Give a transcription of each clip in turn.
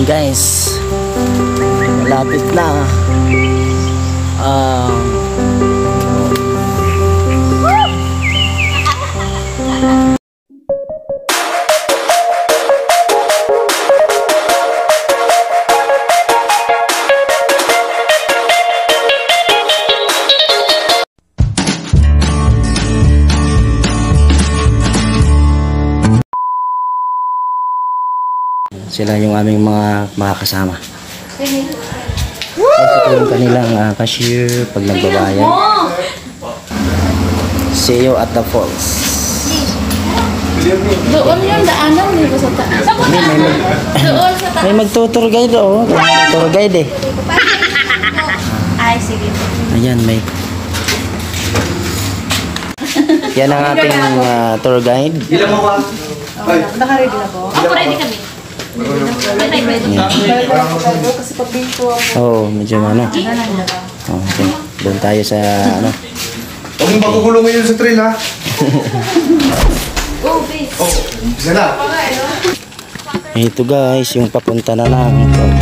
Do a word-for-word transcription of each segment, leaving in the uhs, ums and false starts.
guys, malapit na. Uh, sila yung aming mga makakasama. Ito yung kanilang uh, cashier pag nagbabayan. See you at the falls. Doon yung daanan, di ba sa taas? May, may, mag, Doon sa taas. may mag-tour guide oh. Tour guide eh. Ay, sige. Ayan, may. Yan ang ating uh, tour guide. Ilan mo ba? Naka-ready na po? Ako ready kami. Kasi pag-binto ako. Oo, oh, medyo ano. Oh, okay. Doon tayo sa ano. Huwag mong makukulong ngayon sa train ha. Go, please. Oh, isa na. Ito guys, yung papunta na lang.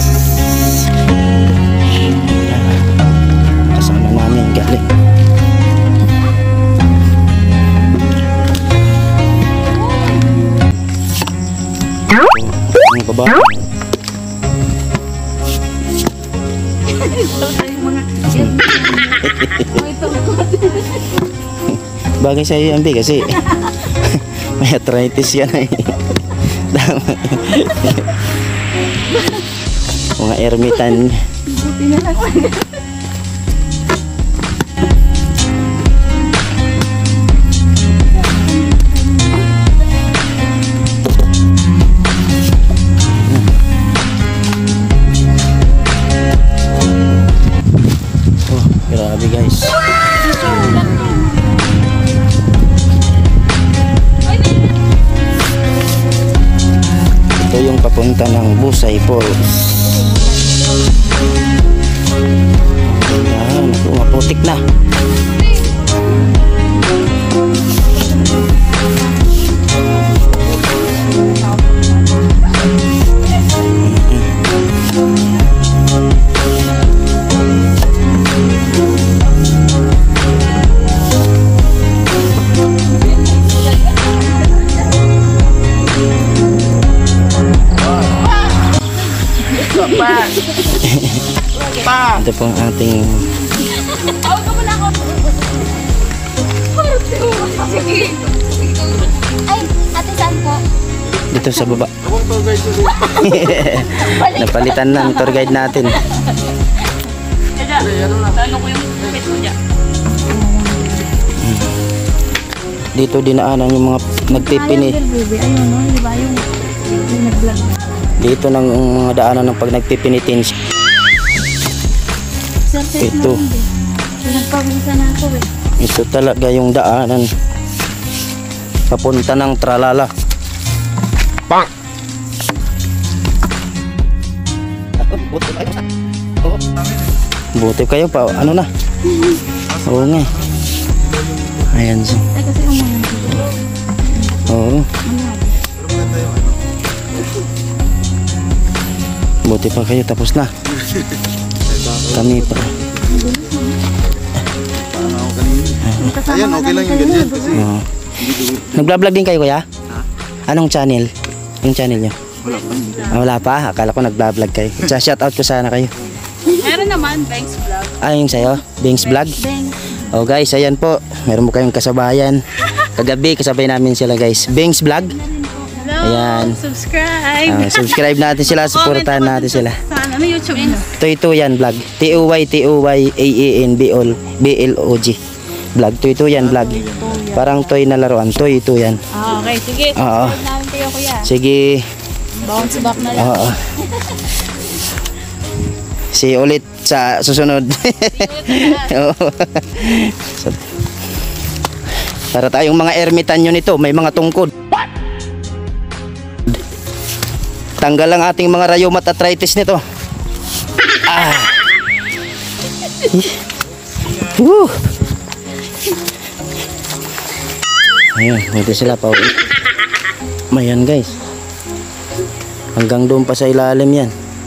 Kasama namin galing. Ang baba. Bagay sa'yo yan, Bi, kasi may arthritis yan eh. Mga ermitan. Oh, grabe guys. Ito yung papunta ng Busay Falls. Ayan, maputik na. Ito pong ating Ay, ate saan po? dito sa baba. Napalitan ng tour guide natin. Dito dinaanan yung mga nagpipini. Dito ng mga daanan ng pag nagpipinitin. Ito. Nagpawisa na ako eh. Ito talaga yung daanan papunta ng Tralala. Bang! Buti kayo pa. Ano na? Oo nga. Ayan siya. Ay, kasi umulan. Oo. Buti pa kayo. Tapos na. Kami pa. Ayan, okay lang yung ganyan. Oo. Nag-vlog din kayo, kuya? Anong channel? Yung channel nyo? Wala pa. Ah, wala pa? Akala ko nag-vlog kayo. Shoutout ko sana kayo. Meron naman, Banks Vlog. Ah, yung sa'yo? Bings Vlog? Banks. Oh guys, ayan po. Meron mo kayong kasabayan. Kagabi, kasabay namin sila guys. Bings Vlog? Hello, Ayan. subscribe. Ah, subscribe natin sila, supportahan natin sila. Saan? Ano YouTube nyo? Toy Tuyan Vlog. T O Y T O Y A A N B L O G Vlog. Toy Tuyan Vlog. Parang toy na laruan. Toy Tuyan. Ah, okay, sige. Oo. Subscribe namin kayo, kuya. Sige. Bounce back na lang. Oo. See you ulit sa susunod. Oo. So, para tayong mga ermitan nyo nito, may mga tungkod. Tanggal ang ating mga rheumatoid arthritis nito. Ah. Woo. Ayun, hindi sila pa uwi. Mayan guys. Hanggang doon pa sa ilalim yan.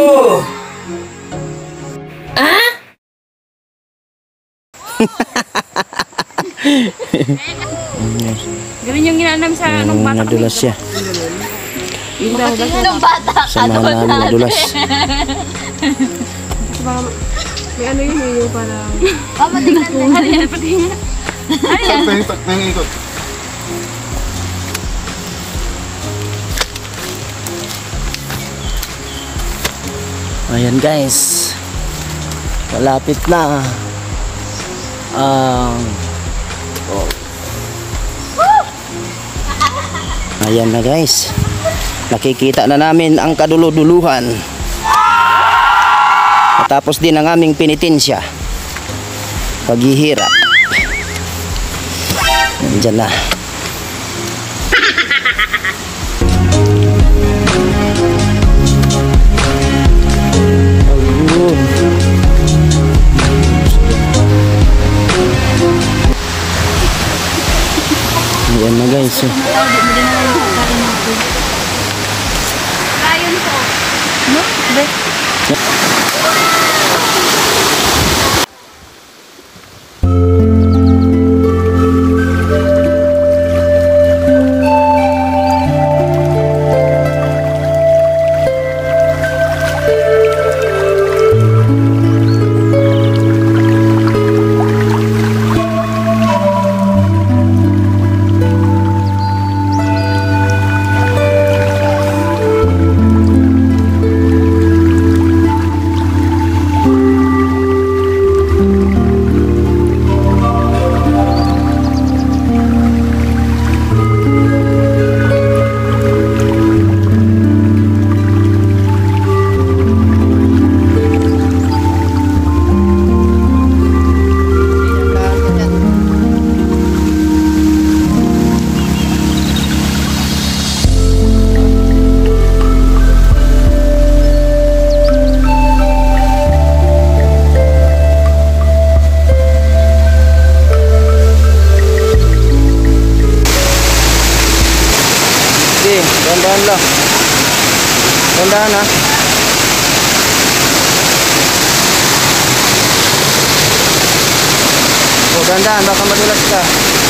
Ganun yung ginanam sa anong bata. Nadulas siya. Yung daw daw. Anong bata ka Samahan doon namin nadulas. May ano yun yung parang... Mama, tingnan mo. Ano yan? Pati nga. Saan pa yung nangikot? Ayan guys. Malapit na. Ang oh. Ayan na guys. Nakikita na namin ang kaduluduluhan. Tapos din ang aming penitensya. Paghihirap. Nandiyan na. Ayun. Ayan na guys. eh. Ayon po. No? Bet. Dahan-dahan lang. Dahan-dahan ha. Oh, dahan-dahan. Baka madulas ka.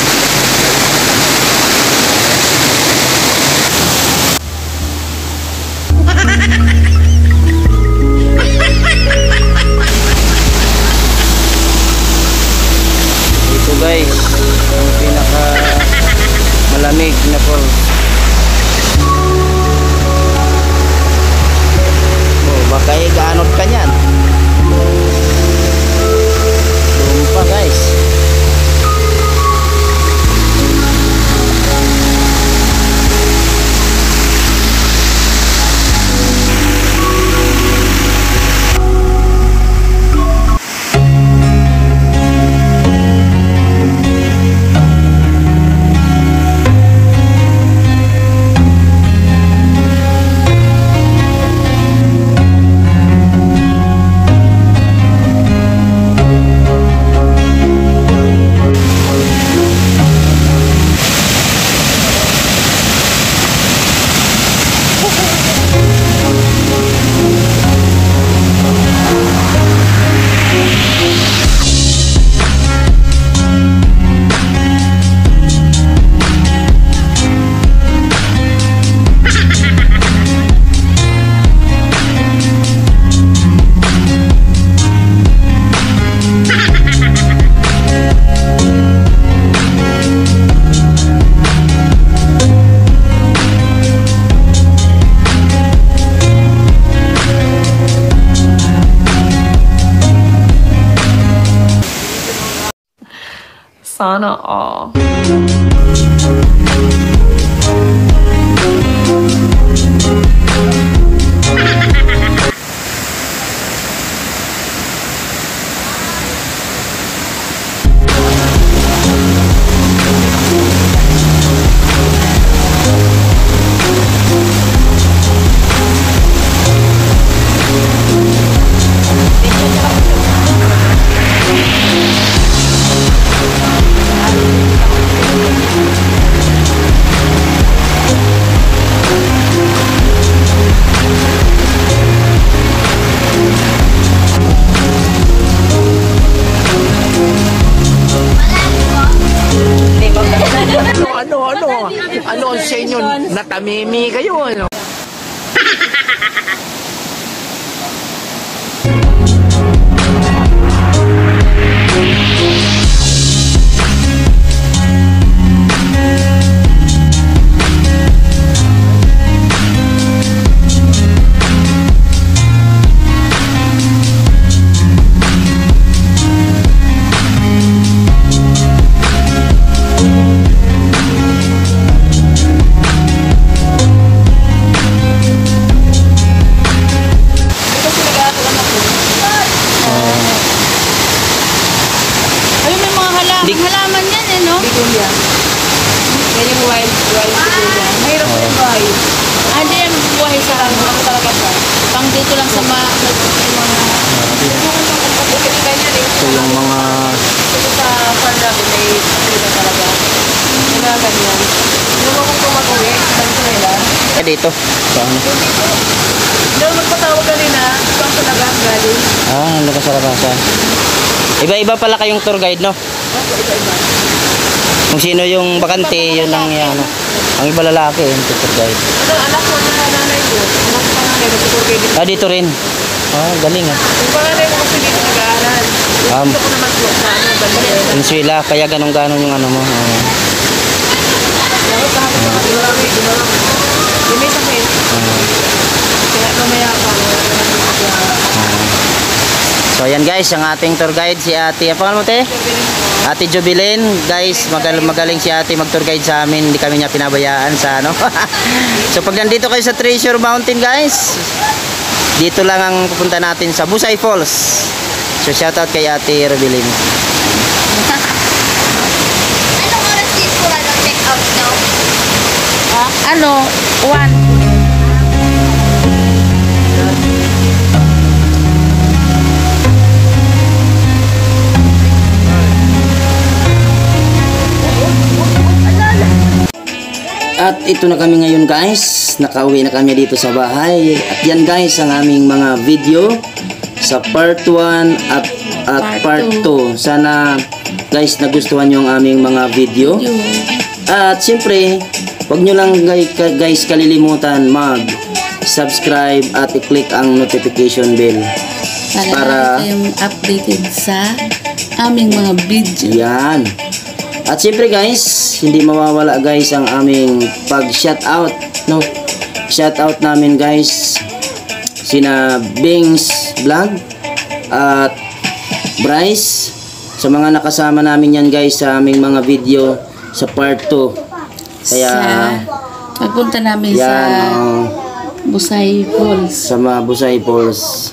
Ito guys, ang pinaka malamig na falls. Oh, baka igaanot ka niyan. Lumpa guys. Sana all. tamimi kayo, ano? Ay, may mga halaman. Di- Halaman yan eh, no? Bigulya. Yan yung wild, wild bigulya. Mahirap po yung bahay. Ah, hindi yan buhay sa ano. Ano talaga siya? Pang dito lang sa mga... So yung mga Kasi sa farm namin, may kapila talaga. Yung mga ganyan. Yung mga kung mag-uwi, sabi ko nila. eh, dito. So, ano? Yung magpatawag kanina, ito ang talaga galing. Ah, nandun ka sa labasan. Iba-iba pala kayong tour guide, no? Opo, iba-iba. Kung sino yung bakante, yun lang yan. Ano. Ang iba lalaki, yung tour guide. Ano, anak ko na nanay ko. Anak ko panganay, nagtuturo kayo dito. Ah, dito rin. Ah, galing ah. Yung panganay ko kasi dito nag-aaral. Um, Gusto ko naman po sa ano, balik. Venezuela, kaya ganun-ganon yung ano mo. Ah. Dapat kahapon pa kami marami, dumarami. Yung may sakit. Kaya mamaya pa. So ayan guys, ang ating tour guide si Ate. Apa mo te? Ate Jubilin. Guys, magal magaling si Ate mag-tour guide sa amin. Hindi kami niya pinabayaan sa ano. So pag nandito kayo sa Treasure Mountain guys, dito lang ang pupunta natin sa Busay Falls. So shoutout kay Ate Jubilin. Anong oras dito ano check out no? Ano? One. At ito na kami ngayon guys. Nakauwi na kami dito sa bahay. At yan guys ang aming mga video sa part one at, at part two. Sana guys nagustuhan nyo ang aming mga video. At siyempre, huwag nyo lang guys kalilimutan mag subscribe at i-click ang notification bell. Para, Para- kayong updated sa aming mga video. Yan. At siyempre guys, hindi mawawala guys ang aming pag-shoutout, no? Shoutout namin guys sina Bings Vlog at Bryce, sa mga nakasama namin yan guys sa aming mga video sa part two. Kaya sa pagpunta namin yan, sa oh, Busay Falls. sa mga Busay Falls.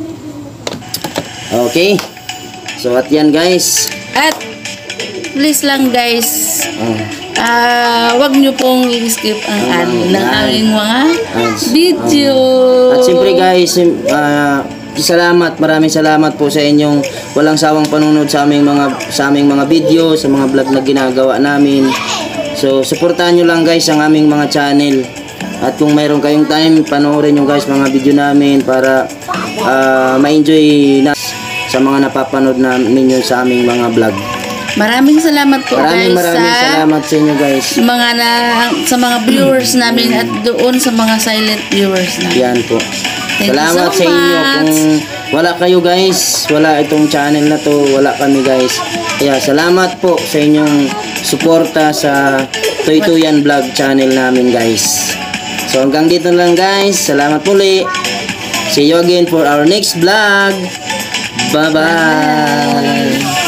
Okay. So at yan guys. At please lang guys, Oh. ah wag nyo pong i-skip ang ad ng aming mga Ads. video. At siyempre guys, ah, salamat, maraming salamat po sa inyong walang sawang panunod sa aming mga sa aming mga video, sa mga vlog na ginagawa namin. So, suportahan nyo lang guys ang aming mga channel. At kung mayroon kayong time, panoorin nyo guys mga video namin para ah, ma-enjoy na sa mga napapanood na ninyo sa aming mga vlog. Maraming salamat po Maraming guys maraming sa salamat sa inyo guys. mga na sa mga viewers namin at doon sa mga silent viewers namin. Yan po. Thank you Salamat so sa inyo. much. Kung wala kayo guys, wala itong channel na to, wala kami guys. Kaya salamat po sa inyong suporta sa Tuytuyan Vlog channel namin guys. So hanggang dito na lang guys. Salamat muli. See you again for our next vlog. Bye bye.